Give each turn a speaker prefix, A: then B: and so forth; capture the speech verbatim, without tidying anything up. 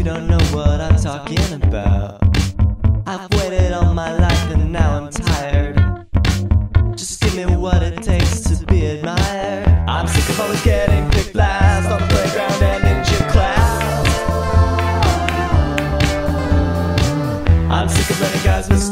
A: you don't know what I'm talking about. I've waited all my life and now I'm tired. Just give me what it takes to be admired. I'm sick of always getting picked last on the playground and in gym class. I'm sick of letting guys miss